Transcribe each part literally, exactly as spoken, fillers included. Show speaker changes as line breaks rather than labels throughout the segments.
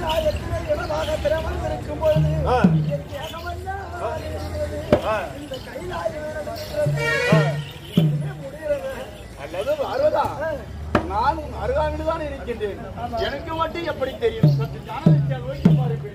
கைலாயத்திலே இடமாக திறமந்திருக்கும் பொழுது இந்த கைலாயம் முடிகிறது.
அல்லது பார்வதா, நான் உன் அருகாமையில்தான் இருக்கின்றேன். எனக்கு மட்டும் எப்படி தெரியும்? சற்று ஞானத்தை நோக்கி பாருங்கள்.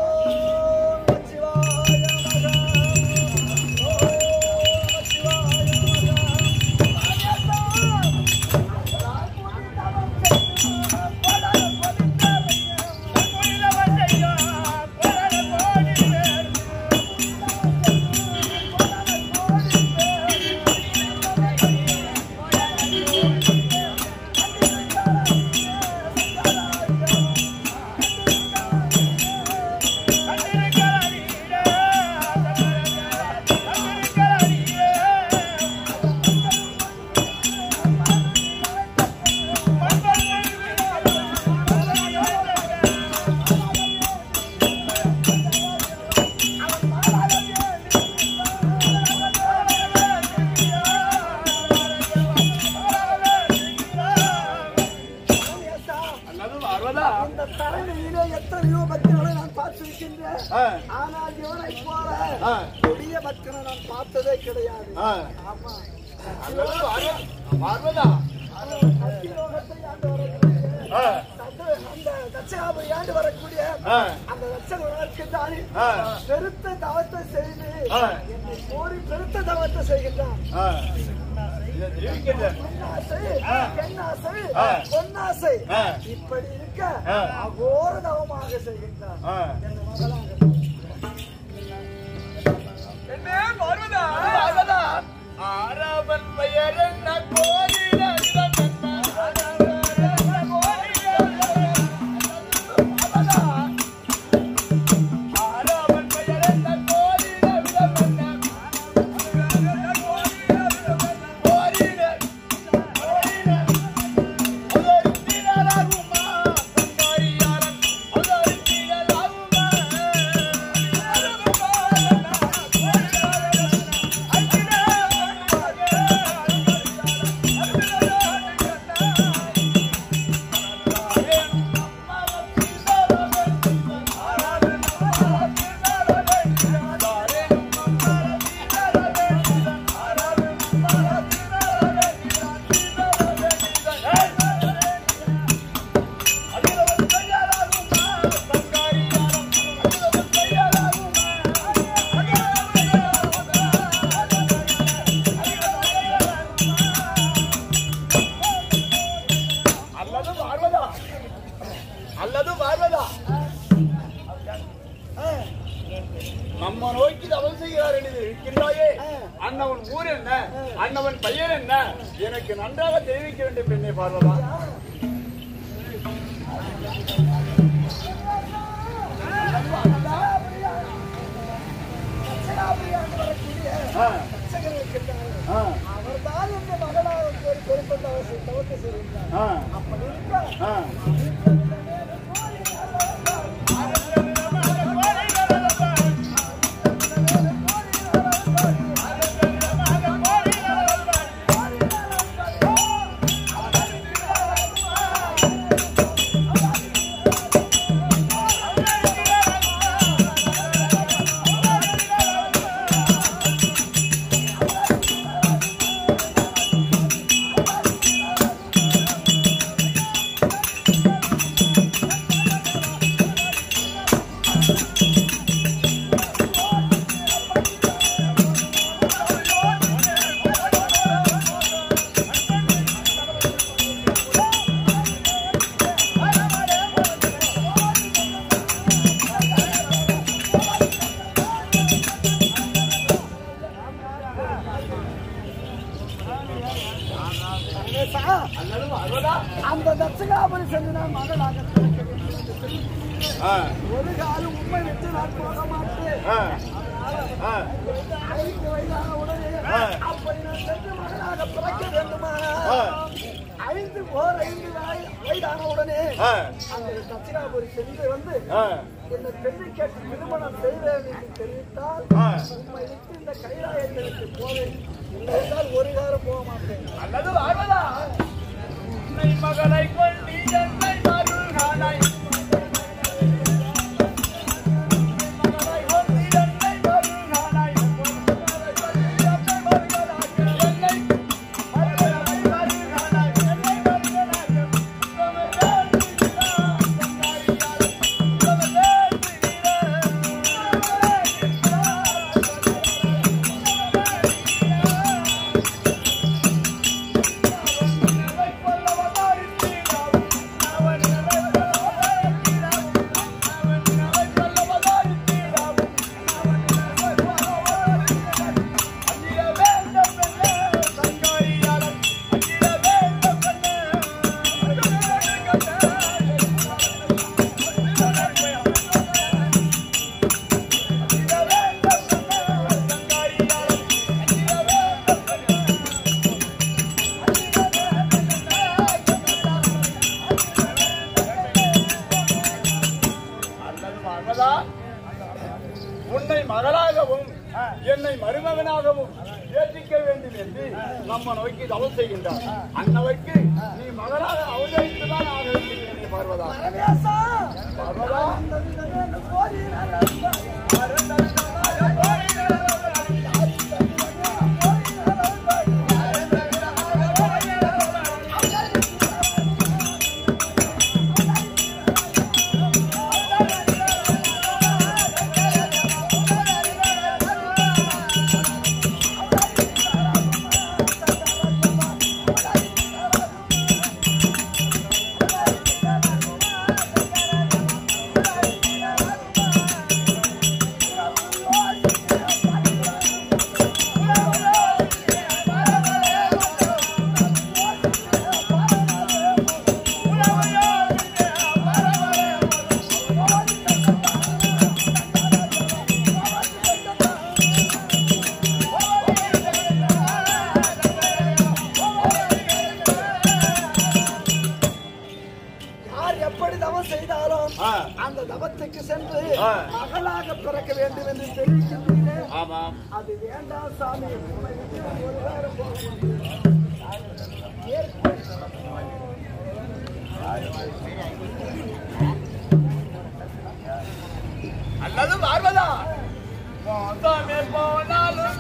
ஆனால் இவனை போல கொடிய பக்தனை நான் பார்த்ததே கிடையாது. அந்த தட்சகாபுரி ஆண்டு வரக்கூடிய அந்த தட்சகனுக்கு தானே பெருத்த தவத்தை செய்து என்னை கோரி பெருத்த தவத்தை செய்கின்றான். பொன்னாசை இப்படி இருக்க அகோர தவமாக செய்கின்றான்.
என்ன பார்வதா, ஆரவன் பெயர் என்ன கோயில நம்ம நோக்கி தவறு செய்கிறார் என்று இருக்கின்றாயே, அண்ணவன் ஊர் என்ன, அண்ணவன் பையன் என்ன, எனக்கு நன்றாக தெரிவிக்க வேண்டும் பெண்ணே பார்வதா.
அவர்தான் என்ற மகனாக பொறுப்பட்ட தவத்தை செய்கின்றார். அப்படி இருக்க அந்த தட்சகாபுரி சென்று நான் மகளாக ஒரு காலம் உண்மை விட்டு நான் போக மாட்டேன். ஐந்து வயதான உடனே அப்படி நான் சென்று மகனாக பிறக்க வேண்டுமா? ஐந்து ஓர் ஐந்து வயதான உடனே அந்த தட்சகாபுரி சென்று வந்து என்னை பெண்ணை கேட்டு திருமணம் செய்வேன் என்று தெரிவித்தால் உண்மை விட்டு இந்த கைலாயத்திற்கு போவேன். இல்லையென்றால் ஒரு காலம் போக மாட்டேன்.
அல்லது வாழ்வதா மகளை கொண்டு என்னை மருகானாய் மகளாகவும் என்னை மருமகனாகவும் ஏற்றிக்க வேண்டும் என்று நம்ம நோக்கி தவம் செய்கின்றார். அன்னவைக்கு நீ மகளாக அவதரித்துதான் ஆக வேண்டும். பார்வதா பார்வதா அந்த தவத்துக்கு சென்று மகளாக பிறக்க வேண்டும் என்று தெரிவிக்கின்றேன். அது வேண்டாம் சாமி. அல்லது பார்வதா போனாலும்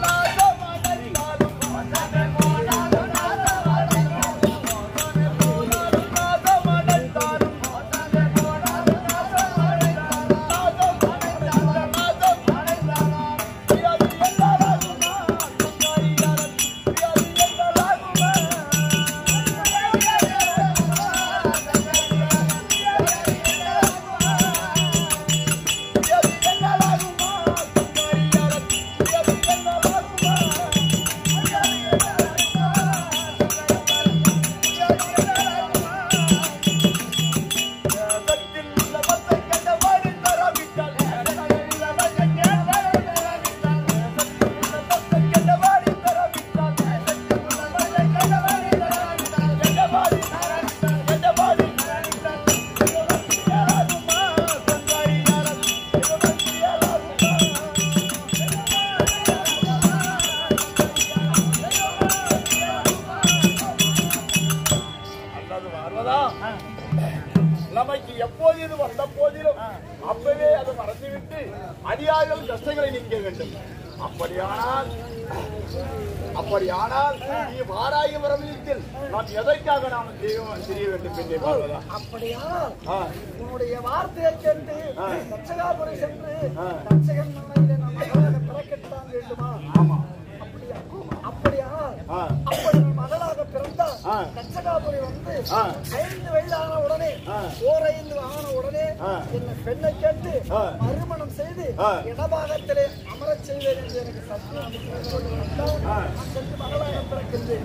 நமக்கு எப்போது இது வந்த போதிலும் அப்பவே அதை மறந்துவிட்டு அடியார்கள் கஷ்டங்களை நீக்க வேண்டும். அப்படியானால் அப்படியானால் நீ வாராய வரவியத்தில் நாம் எதற்காக நாம் தெரிய வேண்டும் என்று பார்வதா?
அப்படியானால் உன்னுடைய வார்த்தையை கேட்டு தட்சகாபுரி சென்று தட்சகன் மனையிலே நாம் பிறக்கத்தான் வேண்டுமா?
ஆமா.
அப்படியானால் அப்படி மகளாக பிறந்தால் தட்சகாபுரி வந்து ஐந்து வயதான உடனே ஓர் ஐந்து ஆன உடனே என்ன பெண்ணை கேட்டு மறுமணம் செய்து இடபாகத்திலே அமரச் செய்வேன் என்று எனக்கு சத்தியம் சென்று மகளாக பிறக்கின்றேன்.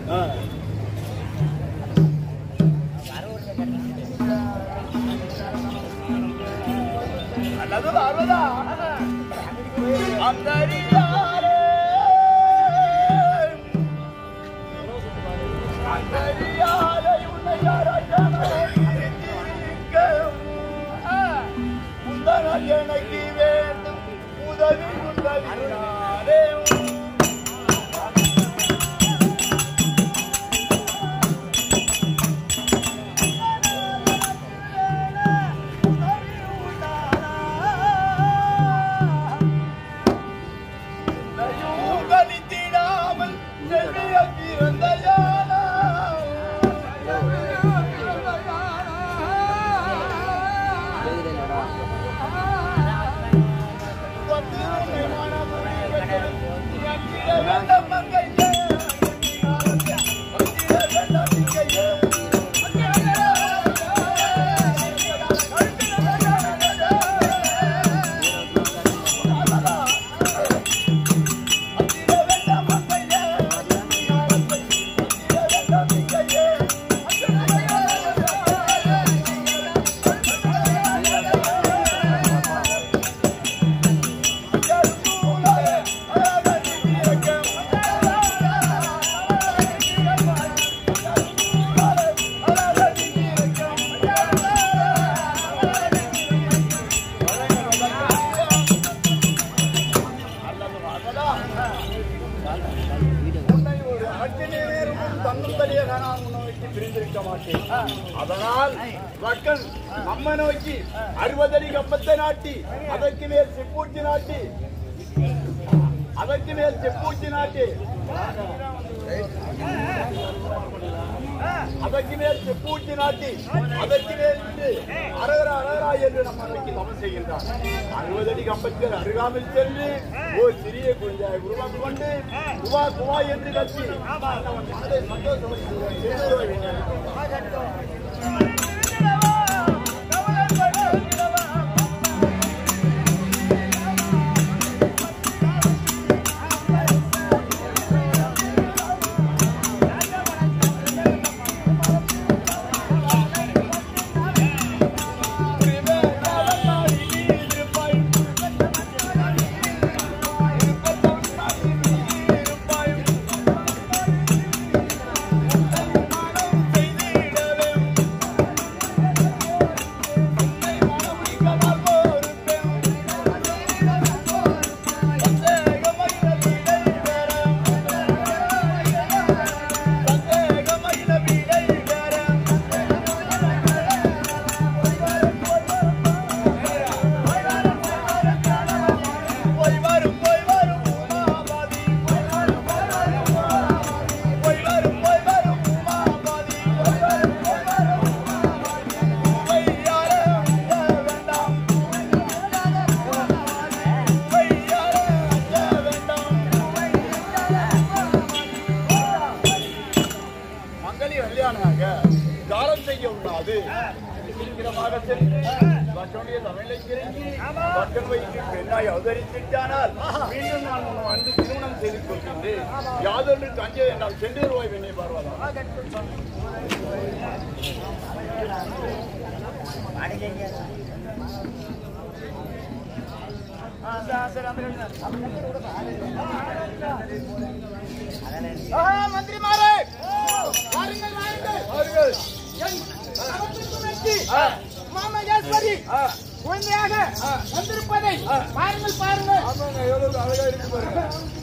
அல்லது பார்வதா அந்த எனக்கு வேண்டும் உதவி உதவினாலே கணித்திடாமல் செல்லிய பிறந்த மக்கள் நம்ம நோக்கி அறுபது அடி கம்பத்தை நாட்டி அதற்கு மேல் செப்பூச்சி நாட்டி அதற்கு மேல் செப்பூச்சி நாட்டி அதற்கு மேல் செப்பூச்சி நாட்டி அதற்கு மேல் அரகரா அரகரா என்று நம்ம நோக்கி தவம் செய்கின்றார். அறுபது அடி கம்பத்தில் அருகாமல் சென்று ஒரு சிறிய குழந்தையை உருவாக்கி கொண்டு குவா குவா என்று கத்தி மனதை சந்தோஷம். யாதொன்று தஞ்சை என்றால் சென்று ரூபாய் வெண்ணை பார்வதா
மந்திரிமாரே மாமகேஸ்வரி குழந்தையாக வந்திருப்பதை பாருங்கள் பாருங்கள்.
எவ்வளவு அழகா இருக்கு பாருங்க.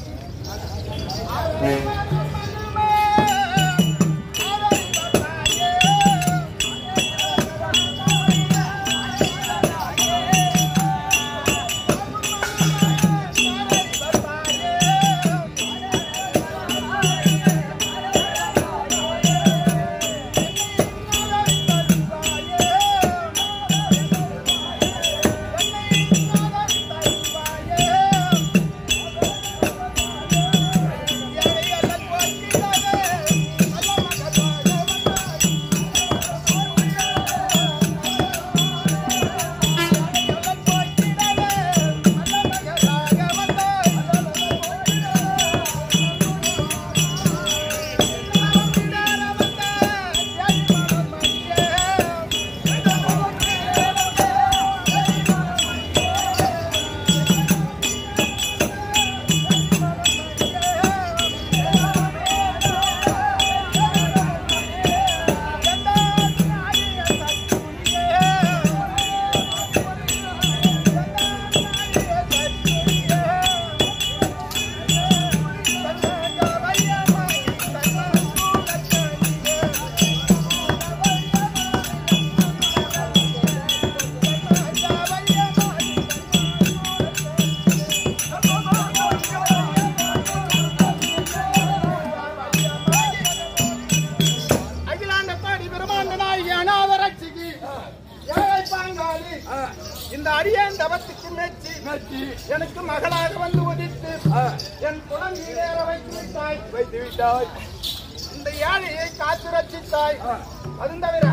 இந்த அடியான் தவத்துக்கு மெச்சி மெச்சி எனக்கு மகளாக வந்து உதித்து என் குழந்தையிலேற வைத்து விட்டாய் வைத்து விட்டாய் இந்த ஏழையை காத்து ரட்சித்தாய். அது தவிர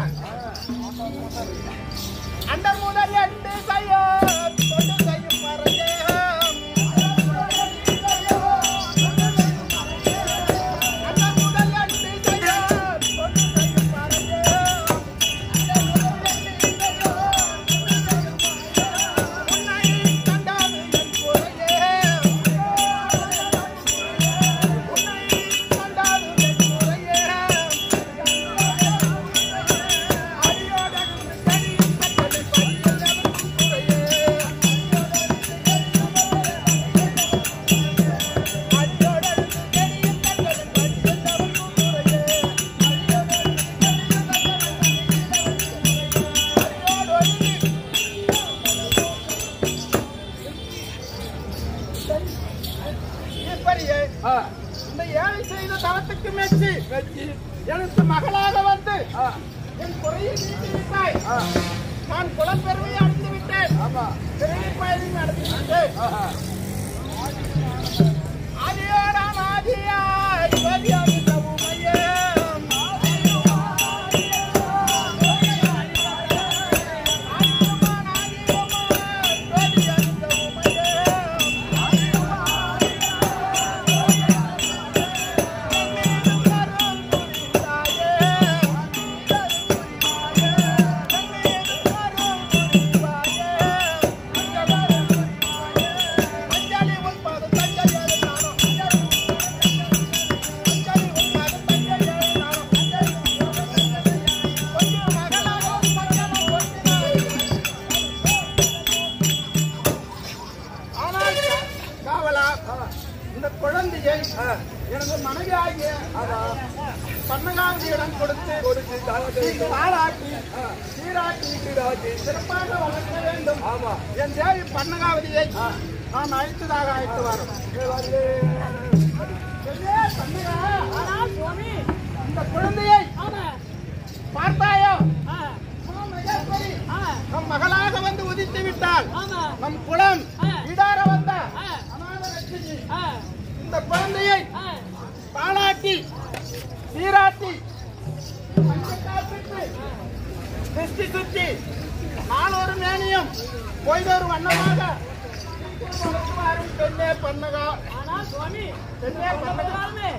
அந்த முதல் எட்டு செய்ய தொண்டு செய்யும் மறையே
Yeah.
எனக்கு மகளாக வந்து என் குறையை நீக்கி விட்டாய். நான் குலப்பெருமையை அடைந்து விட்டேன். பெருமைப்பயனையும் அடைந்து விட்டேன். ஆதியோராம் ஆதியாய் ஜோதியாகின்ற உமையே எனது மனைவியாகிய பன்னகாவதியிடம் கொடுத்து பாராட்டி சீராட்டி சீராட்டி சிறப்பாக வளர்க்க வேண்டும். என் தேவி பன்னகாவதியை நான் அழைத்ததாக அழைத்து வரும். இந்த குழந்தையை பார்த்தாயோ? நம் மகளாக வந்து உதித்து விட்டால் நம் குலம் ஈடார வந்த இந்த குழந்தையை பாலாட்டி சீராட்டி திருஷ்டி சுற்றி நானொரு மேனியும் பொய்தொரு வண்ணமாக பெண்ணே பண்ணகா பெண்ணே பண்ணகாமே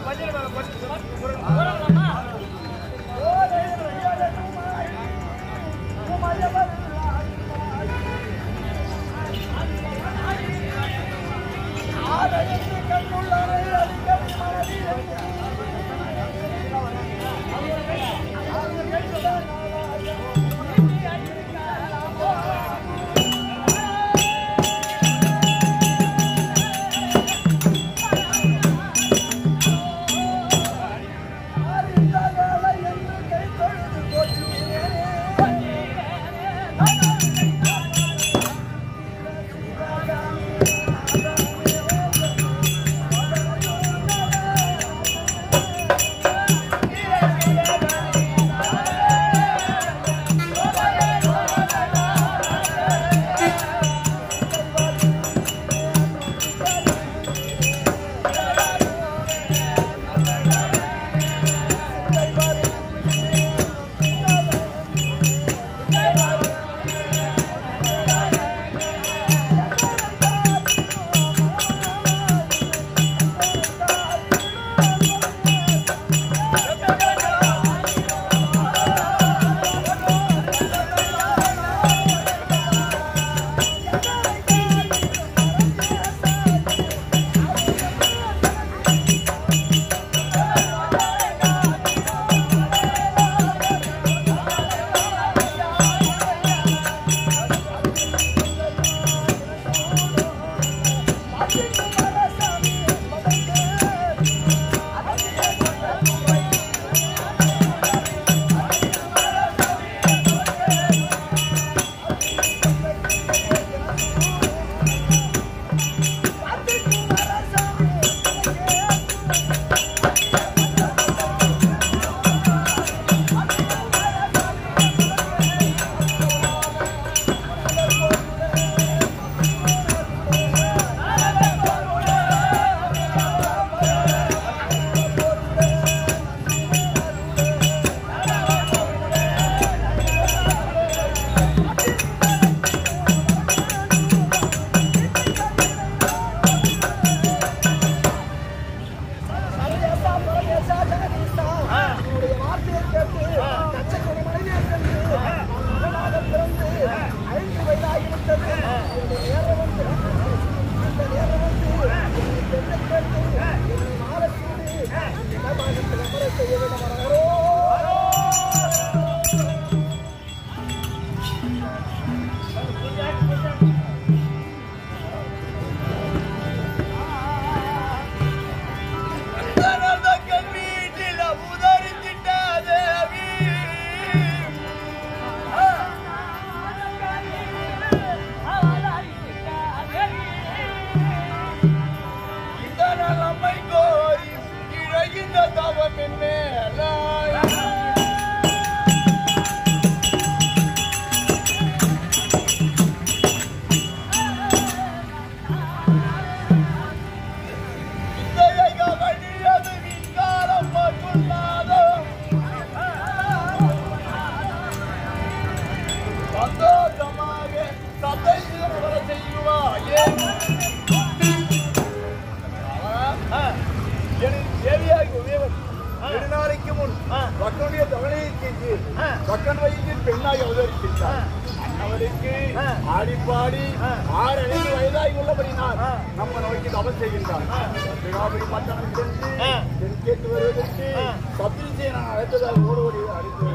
ஆடிப்பாடி ஆறு ஐந்து வயதாகி உள்ளபடினால் நம்ம நோக்கி தவம் செய்கின்றார். பட்டணம் சென்று கேட்டு வருவதற்கு சத்திரிசை நான் அழைத்ததாக ஓடுவடி அழைத்து